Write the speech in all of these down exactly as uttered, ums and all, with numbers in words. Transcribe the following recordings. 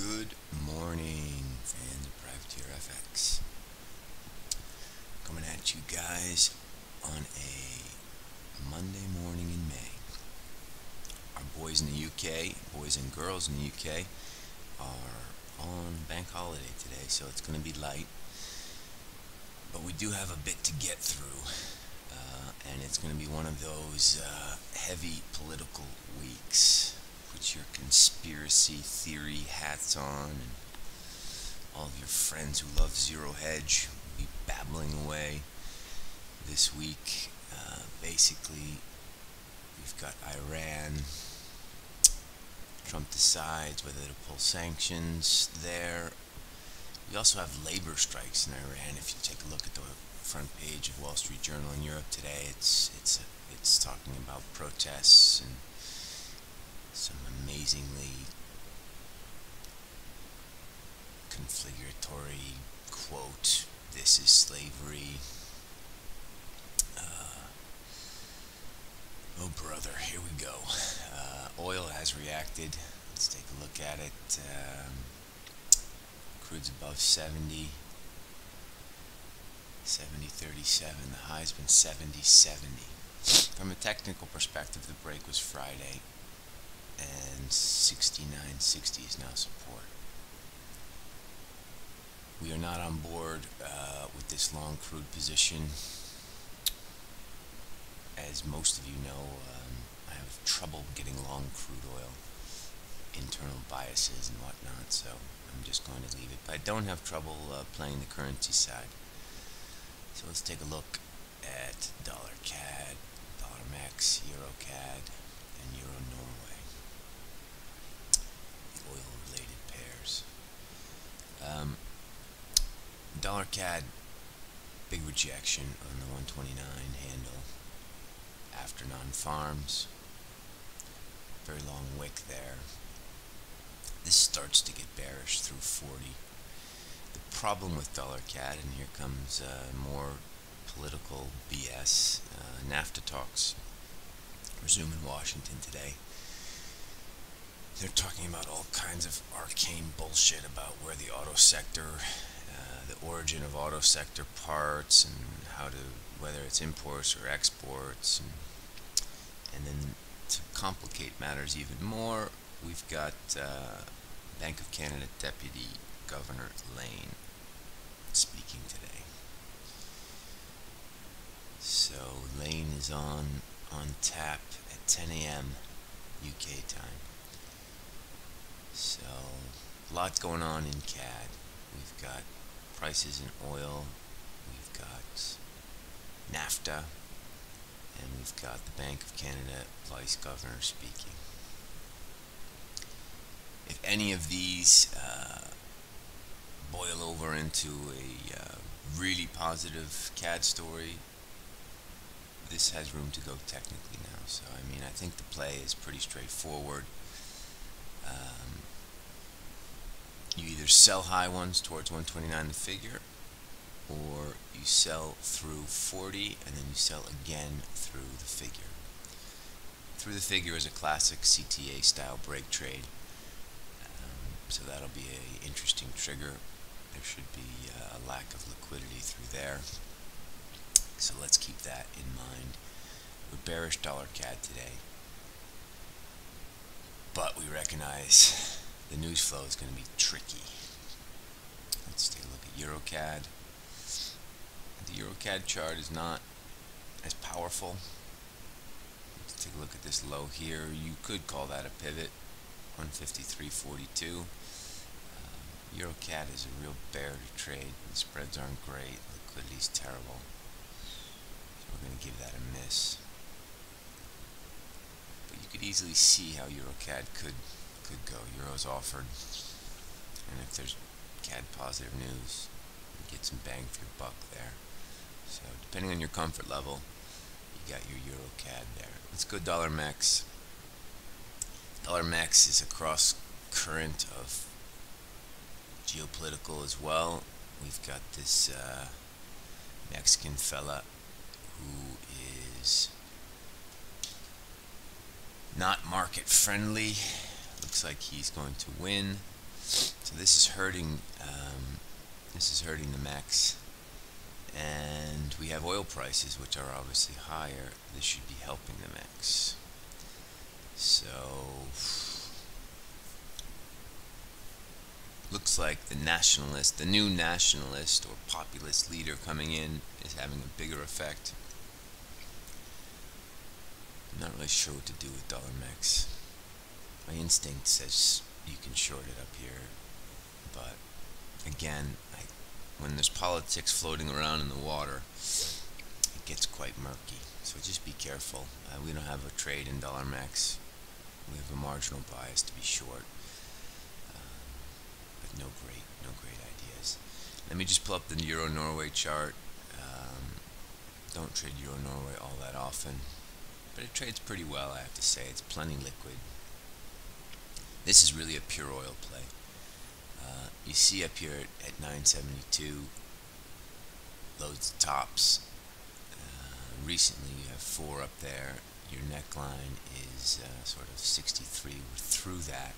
Good morning, fans of Privateer F X. Coming at you guys on a Monday morning in May. Our boys in the U K, boys and girls in the U K, are on bank holiday today, so it's going to be light. But we do have a bit to get through, uh, and it's going to be one of those uh, heavy political weeks. Put your conspiracy theory hats on, and all of your friends who love Zero Hedge will be babbling away this week. Uh, basically, we've got Iran. Trump decides whether to pull sanctions there. We also have labor strikes in Iran. If you take a look at the front page of Wall Street Journal in Europe today, it's it's it's talking about protests and some amazingly configuratory quote, "This is slavery." Uh, oh brother, here we go. Uh, oil has reacted. Let's take a look at it. Um, crude's above seventy. seventy thirty-seven. The high's been seventy seventy. From a technical perspective, the break was Friday, and sixty-nine sixty is now support. We are not on board uh, with this long crude position. As most of you know, um, I have trouble getting long crude oil, internal biases and whatnot, so I'm just going to leave it. But I don't have trouble uh, playing the currency side. So let's take a look at dollar C A D, dollar M E X, euro C A D, and euro Norway. The oil-related pairs. Um, dollar C A D, big rejection on the one twenty-nine handle after non-farms. Very long wick there. This starts to get bearish through forty. The problem with dollar C A D, and here comes uh, more political B S, uh, NAFTA talks resume in Washington today. They're talking about all kinds of arcane bullshit about where the auto sector, uh, the origin of auto sector parts, and how to, whether it's imports or exports, and, and then to complicate matters even more, we've got uh, Bank of Canada Deputy Governor Lane speaking today. So Lane is on on tap at ten A M U K time. So a lot going on in C A D. We've got prices in oil, we've got NAFTA, and we've got the Bank of Canada Vice Governor speaking. If any of these uh, boil over into a uh, really positive C A D story, this has room to go technically now. So I mean, I think the play is pretty straightforward. Um, you either sell high ones towards one twenty-nine the figure, or you sell through forty and then you sell again through the figure. Through the figure is a classic C T A style break trade. Um, so that'll be a interesting trigger. There should be uh, a lack of liquidity through there. So let's keep that in mind. We're bearish dollar C A D today, but we recognize the news flow is going to be tricky. Let's take a look at euro C A D. The euro C A D chart is not as powerful. Let's take a look at this low here. You could call that a pivot, one fifty-three forty-two. Um, euro C A D is a real bear to trade. The spreads aren't great. Liquidity's terrible. So we're going to give that a miss. But you could easily see how euro C A D could could go. Euro's offered, and if there's C A D positive news, you get some bang for your buck there. So depending on your comfort level, you got your euro C A D there. Let's go dollar M E X. Dollar M E X is a cross current of geopolitical as well. We've got this uh, Mexican fella who is not market friendly. Looks like he's going to win. So this is hurting. Um, this is hurting the mechs, and we have oil prices which are obviously higher. This should be helping the mechs. So looks like the nationalist, the new nationalist or populist leader coming in is having a bigger effect. I'm not really sure what to do with dollar mechs. My instinct says you can short it up here, but again, I, when there's politics floating around in the water, it gets quite murky. So just be careful. Uh, we don't have a trade in dollar mechs. We have a marginal bias to be short, uh, but no great, no great ideas. Let me just pull up the Euro Norway chart. Um, don't trade Euro Norway all that often, but it trades pretty well, I have to say. It's plenty liquid. This is really a pure oil play. Uh, you see up here at, at nine seventy-two, loads of tops. Uh, recently you have four up there. Your neckline is uh, sort of sixty-three. We're through that.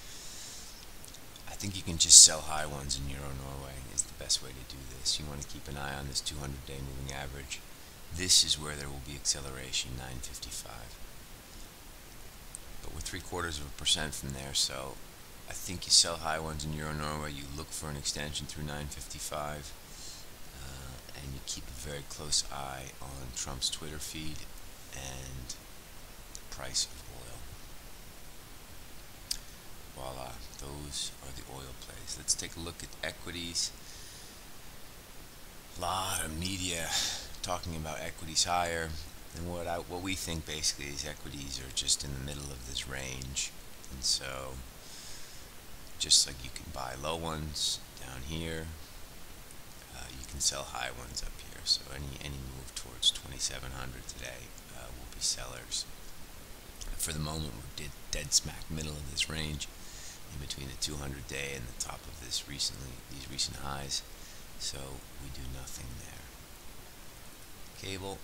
I think you can just sell high ones in Euro Norway is the best way to do this. You want to keep an eye on this two hundred day moving average. This is where there will be acceleration, nine fifty-five. But we're three quarters of a percent from there, so I think you sell high ones in Euro Norway. You look for an extension through nine fifty-five, uh, and you keep a very close eye on Trump's Twitter feed and price of oil. Voila, those are the oil plays. Let's take a look at equities. A lot of media talking about equities higher, and what I, what we think basically is equities are just in the middle of this range, and so just like you can buy low ones down here, uh, you can sell high ones up here. So any any move towards twenty-seven hundred today uh, will be sellers. For the moment, we're dead, dead smack middle of this range, in between the two hundred day and the top of this recently these recent highs. So we do nothing there. Cable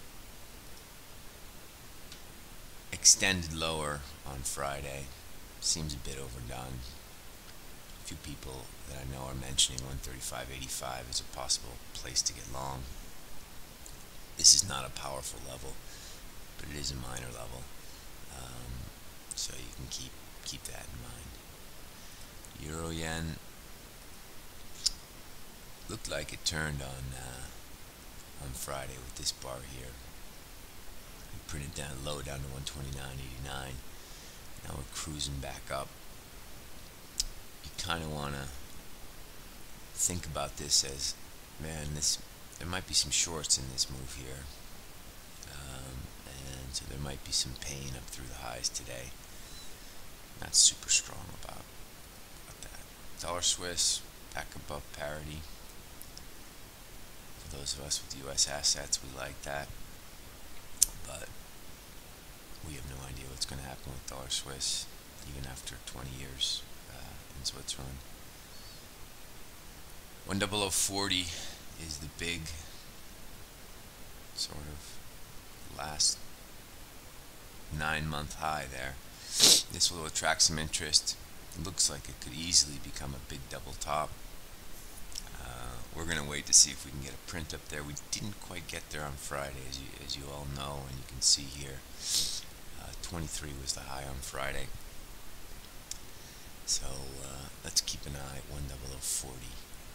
extended lower on Friday. Seems a bit overdone. A few people that I know are mentioning one thirty-five eighty-five as a possible place to get long. This is not a powerful level, but it is a minor level. Um, so you can keep keep that in mind. Euro yen looked like it turned on uh, on Friday with this bar here. We printed down low down to one twenty-nine eighty-nine. Now we're cruising back up. You kind of want to think about this as, man, this there might be some shorts in this move here. Um, and so there might be some pain up through the highs today. Not super strong about, about that. Dollar Swiss back above parity. For those of us with U S assets, we like that. But we have no idea what's going to happen with Dollar Swiss, even after twenty years uh, in Switzerland. one thousand forty is the big sort of last nine month high there. This will attract some interest. It looks like it could easily become a big double top. Uh, we're going to wait to see if we can get a print up there. We didn't quite get there on Friday, as you, as you all know, and you can see here. Uh, twenty-three was the high on Friday. So uh, let's keep an eye at one thousand forty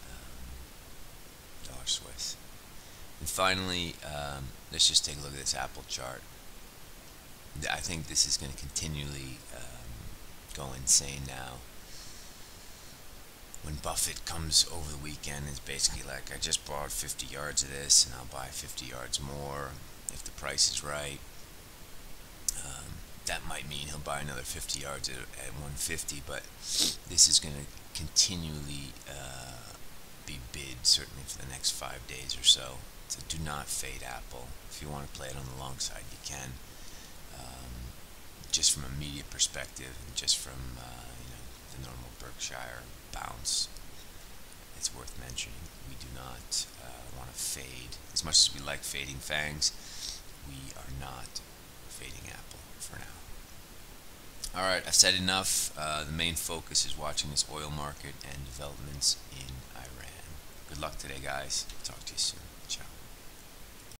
um, dollar Swiss. And finally, um, let's just take a look at this Apple chart. I think this is going to continually um, go insane now. When Buffett comes over the weekend, it's basically like, I just bought fifty yards of this, and I'll buy fifty yards more if the price is right. Um, that might mean he'll buy another fifty yards at, at one fifty, but this is going to continually uh, be bid, certainly for the next five days or so. So do not fade Apple. If you want to play it on the long side, you can. Um, just from a media perspective, and just from uh, you know, the normal Berkshire bounce, it's worth mentioning. We do not uh, want to fade. As much as we like fading FANGs, we are not fading Apple for now. Alright, I've said enough. Uh, the main focus is watching this oil market and developments in Iran. Good luck today, guys. Talk to you soon.